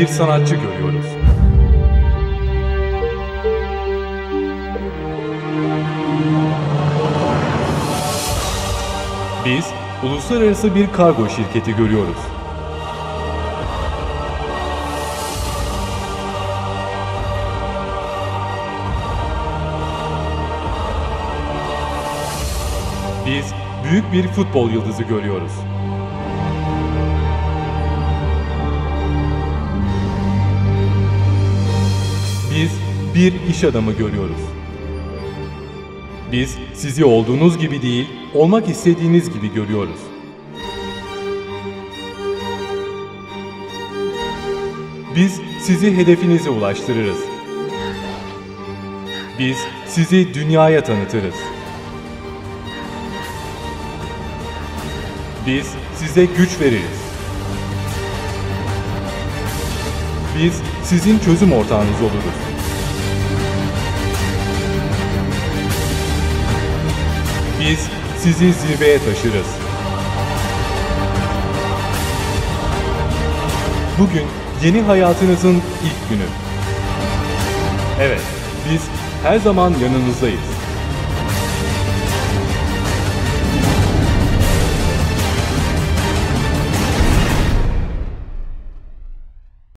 bir sanatçı görüyoruz. Biz uluslararası bir kargo şirketi görüyoruz. Biz büyük bir futbol yıldızı görüyoruz. Biz bir iş adamı görüyoruz. Biz sizi olduğunuz gibi değil, olmak istediğiniz gibi görüyoruz. Biz sizi hedefinize ulaştırırız. Biz sizi dünyaya tanıtırız. Biz size güç veririz. Biz sizin çözüm ortağınız oluruz. Biz sizi zirveye taşırız. Bugün yeni hayatınızın ilk günü. Evet, biz her zaman yanınızdayız.